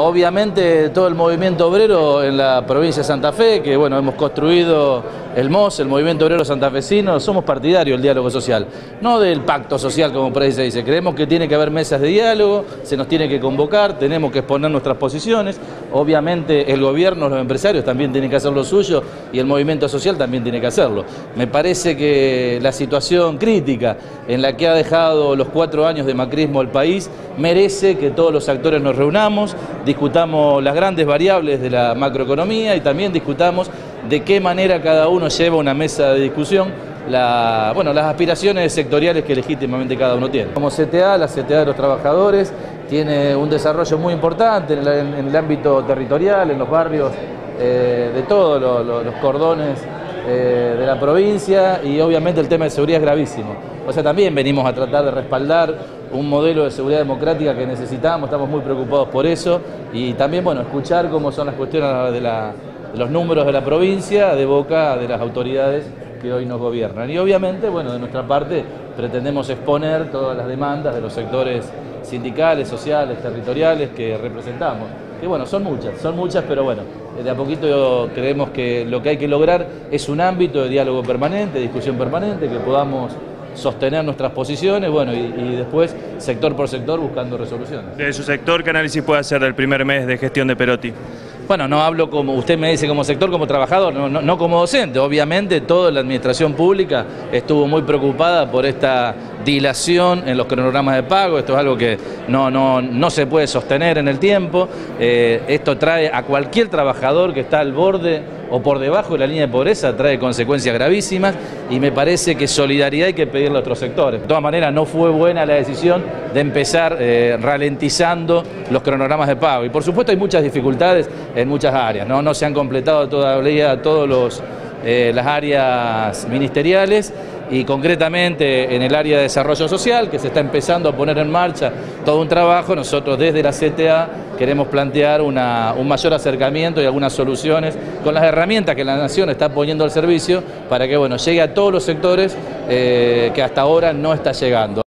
Obviamente todo el movimiento obrero en la provincia de Santa Fe, que bueno, hemos construido el MOS, el Movimiento Obrero Santafesino, somos partidarios del diálogo social, no del pacto social como por ahí se dice. Creemos que tiene que haber mesas de diálogo, se nos tiene que convocar, tenemos que exponer nuestras posiciones. Obviamente el gobierno, los empresarios también tienen que hacer lo suyo y el movimiento social también tiene que hacerlo. Me parece que la situación crítica en la que ha dejado los 4 años de macrismo el país merece que todos los actores nos reunamos, discutamos las grandes variables de la macroeconomía y también discutamos de qué manera cada uno lleva una mesa de discusión las aspiraciones sectoriales que legítimamente cada uno tiene. Como CTA, la CTA de los trabajadores tiene un desarrollo muy importante en el ámbito territorial, en los barrios de todos los cordones de la provincia, y obviamente el tema de seguridad es gravísimo. O sea, también venimos a tratar de respaldar un modelo de seguridad democrática que necesitamos, estamos muy preocupados por eso, y también escuchar cómo son las cuestiones de los números de la provincia de boca de las autoridades que hoy nos gobiernan. Y obviamente, de nuestra parte pretendemos exponer todas las demandas de los sectores sindicales, sociales, territoriales que representamos. Que son muchas, pero de a poquito creemos que lo que hay que lograr es un ámbito de diálogo permanente, de discusión permanente, que podamos sostener nuestras posiciones, y después sector por sector buscando resoluciones. De su sector, ¿qué análisis puede hacer del primer mes de gestión de Perotti? No hablo como usted me dice, como sector, como trabajador, no como docente. Obviamente toda la administración pública estuvo muy preocupada por esta dilación en los cronogramas de pago. Esto es algo que no se puede sostener en el tiempo. Esto trae a cualquier trabajador que está al borde o por debajo de la línea de pobreza, trae consecuencias gravísimas, y me parece que solidaridad hay que pedirle a otros sectores. De todas maneras, no fue buena la decisión de empezar ralentizando los cronogramas de pago. Y por supuesto hay muchas dificultades en muchas áreas, no se han completado todavía todas las áreas ministeriales, y concretamente en el área de desarrollo social, que se está empezando a poner en marcha todo un trabajo. Nosotros desde la CTA queremos plantear un mayor acercamiento y algunas soluciones con las herramientas que la Nación está poniendo al servicio para que llegue a todos los sectores que hasta ahora no está llegando.